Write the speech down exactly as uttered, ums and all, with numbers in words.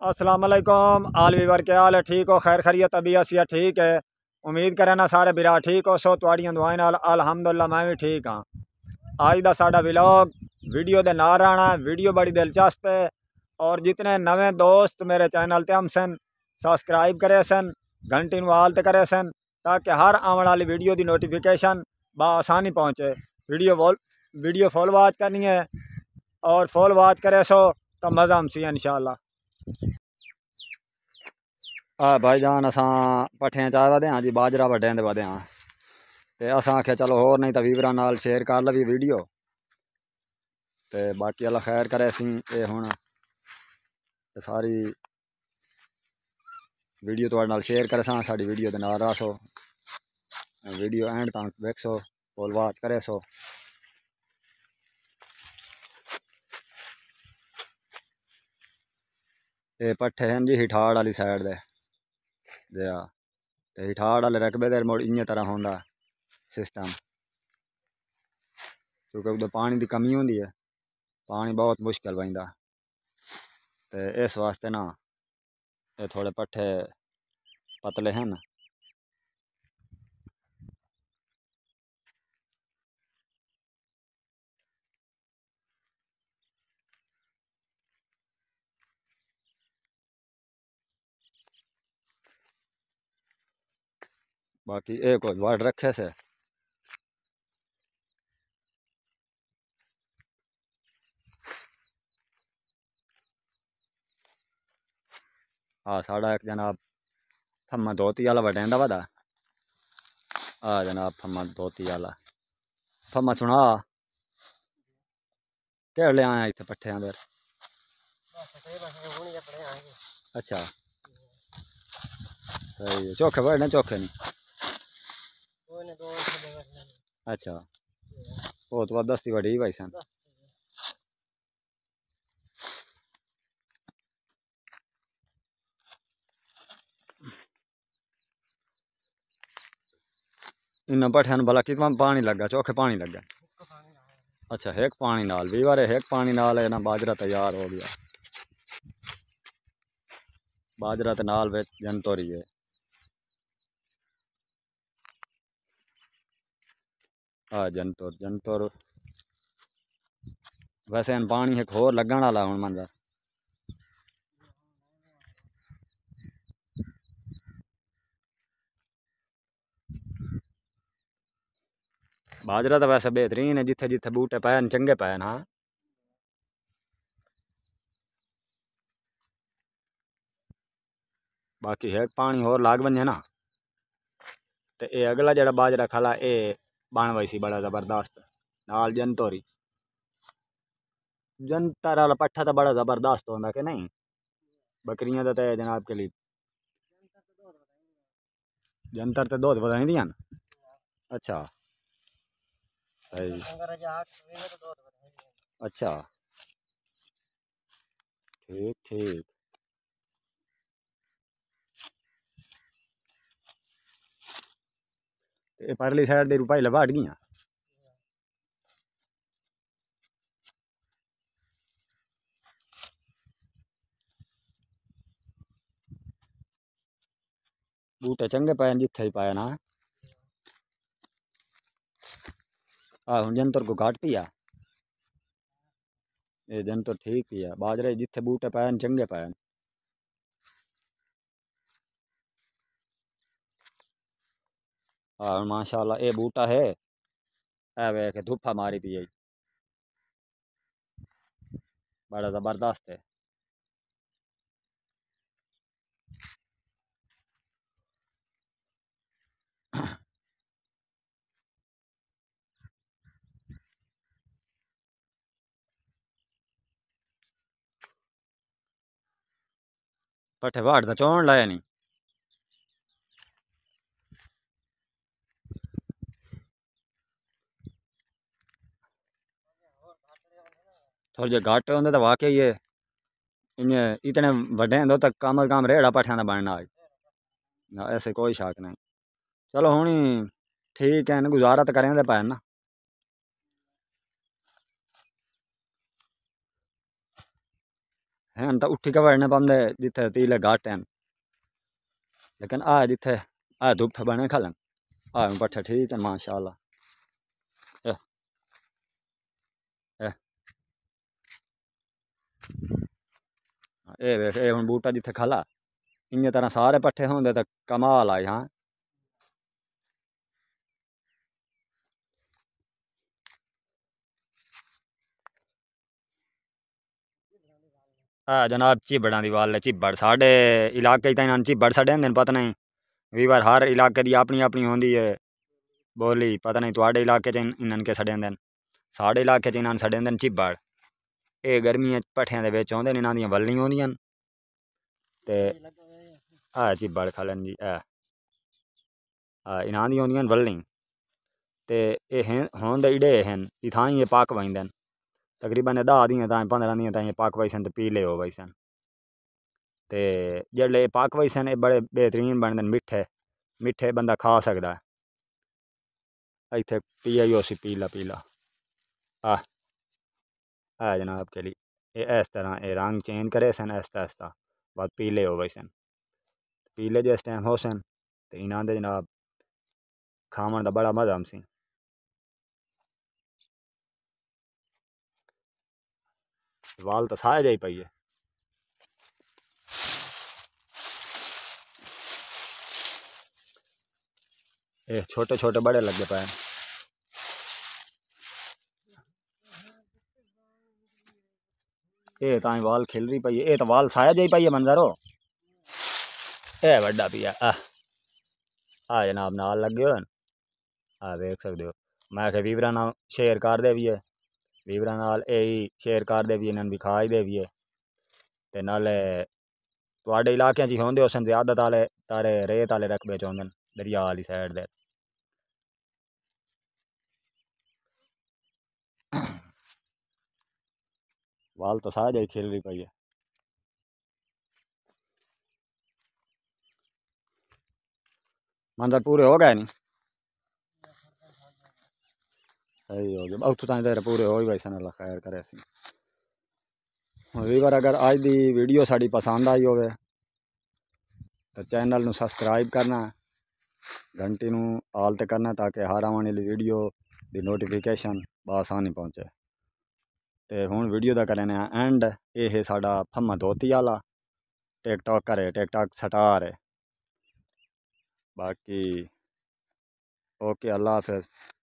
अस्सलाम वालेकुम आल वीवर क्या हाल है? ठीक हो? खैर खैरियत तबीयत सिया ठीक है। उम्मीद करें ना सारे बिरा ठीक हो। सो तुहाड़ियां दुआएं नाल अल्हम्दुलिल्लाह मैं भी ठीक हाँ। अज दा साडा व्लॉग वीडियो दे नाल रहना। वीडियो बड़ी दिलचस्प है और जितने नवे दोस्त मेरे चैनल ते हम सन सब्सक्राइब करे सन, घंटी नूं आल ते करे सन ताकि हर आने वाली वीडियो की नोटिफिकेशन बआसानी पहुँचे। Video wall video full watch करनी है और फुल वॉच करे सो तो मज़ा हमसी है इंशाअल्लाह। आ भाई जान असां पट्ठियां चाह वधे हाँ जी, बाजरा वड्डें दे वधे हाँ। ते असां आख्या चलो होर नहीं तो वीवरां नाल शेयर कर लवी वीडियो। ते बाकी अल्लाह खैर करे असीं ये हुण सारी वीडियो तुहाडे नाल शेयर करे सां। साडी वीडियो दे नाल रहो, वीडियो एंड तक देखो, फुल वॉच करे सो। ये पट्ठे हैं जी हिठाड़ वाली साइड दे दे आ ते हिठाड़ वाले रकबे दे मुड़ इ'यां तरह होंदा सिस्टम, क्योंकि उधर पानी की कमी होंदी है, पानी बहुत मुश्किल बंदा। तो इस वास्ते ना ये थोड़े पट्ठे पतले हैं ना। बाकी एक वाट रखे से हाँ साढ़ा एक जनाब थम्मा धोती वाला वटेंदा वदा आ जनाब थम्मा धोती वाला थम्मा सुना केड़ ले आया इतने पट्ठे अंदर। अच्छा सही है, चौखे बड़े चौखे नहीं। अच्छा वो तो दस्ती बड़ी भाई सन। इन पट्ठिया भला कितना पानी लगा? चौखे पानी लगा? अच्छा एक पानी नाल भी बारे एक पानी नाल है ना बाजरा तैयार हो गया। बाजरा ते नाल विच जनतोरी है। हाँ जनतुर जनतुर वैसे इन पानी एक होर लगन वाला हुण मंदा। बाजरा तो वैसे बेहतरीन है, जिथे जिथे बूटे पैन चंगे पैन। हाँ बाकी एक पानी होर लाग बने ना तो ये अगला जड़ा बाजरा खला ये बन वैसी बड़ा जबरदस्त नाल जनतोरी। जनतर वाला पट्ठा तो बड़ा जबरदस्त होंदा कि नहीं? बकरियां तो जनाब के लिए जनतर तो दूध बधाई दियां। अच्छा सही। अच्छा ठीक ठीक। ते परली साइड दे रुपाई लगा गई। बूटे चंगे पाए जिथे ही पाए ना। आ हुण जनतर को घट पिया ये जनतर ठीक पिया बाजरे जिथे बूटे पाए चंगे पाए। हाँ माशाल्लाह ये बूटा है ए वेख धुप्पा मारी पी बड़ा जबरदस्त है। पट्ठे वाड़ तो चौन लाया नहीं। थोड़े जे घाटे होंगे तो वाकई ये इन्हें इतने वड्डे होंगे तो कम अज कम रेड़ा पट्ठियां का बनना आज ऐसे कोई शक नहीं। चलो हूँ ठीक है गुजारा तो करें पाए ना। हैं तो उठी के वड़ने पौंदे जिथे तीले घट हैं, लेकिन आ जिथे आ धुप्प बने खलन आ पट्ठे ठीक है माशाअल्लाह। ए ए ए वेख ए हुण बूटा जिथे खला इ'यां तरह सारे पट्ठे होंदे तो कमाल आई। हाँ आ जनाब चिबड़ां दी वाल है। चिबड़ साढ़े इलाके च इन्हां चिबड़ छड्डे होंदे न, पता नहीं कई बार हर इलाके दी अपनी अपनी होंदी है बोली, पता नहीं तुहाडे इलाके च इन्हां के छड्डे होंदे न, साढ़े इलाके च इन्हां छड्डे होंदे न चिबड़। ये गर्मियां पट्ठियां दे विच होंदे न, इन्हां दियां वल्लियां होंदियां न ते आ चिबड़ खलन जी। ए आ इन्हां दियां होंदियां न वल्ली ते एह् होंदे इडे हन इत्थां ही पक वजदे न, तकरीबन दस दियां ताईं पंद्रह दियां ताईं पक वजसन ते पीले हो वजसन ते जेल्लै पक वजसन एह् बड़े बेहतरीन बनदे न, मिट्ठे मिट्ठे बंदा खा सकदा है। इत्थे पिया उसी पीला पीला आ है जनाब के लिए ये इस तरह ये रंग चेंज करे सन आहिस्ता आहिस्ता बाद पीले हो वजसन, पीले जिस टाइम होसन तो इन्हां दे जनाब खावन दा बड़ा मजा हमसी। वाल तो सारे जाई पाइए ये छोटे छोटे बड़े लगे पे ये ताई वाल खिल रही पई है, ये तो वाल साया जाई पाइए मंजर हो ए बड़ा पिया आ आ जनाब नाल लगे हो आ देख सकते हो। मैं आखे वीवरा नाल शेयर कर दे भी है, वीवरा नाल यही शेयर कर दे भी इन्होंने दिखाई दे भी है ते नाले तुहाडे इलाके च होंदे उसन ज़्यादा ताले तारे रेत आले रकबे च होंदे न दरिया वाली साइड दे। वाल तो सारा जाई खिल रही पई है। मंजर पूरे हो गए नहीं, सही हो गया उतों ताई तेरे पूरे हो ही वैसे अल्लाह खैर करे सी। वीवर अगर अज दी वीडियो साड़ी पसंद आई होवे तो चैनल नू सबसक्राइब करना, घंटी नू आल ते करना ताकि हर आने वाली वीडियो दी नोटिफिकेशन बआसानी पहुँचे। ते हुण वीडियो दा करने एंड ये है साडा फम्मा धोती आला टिकटॉकर है, टिकटॉक स्टार है। बाकी ओके अल्लाह हाफिज़।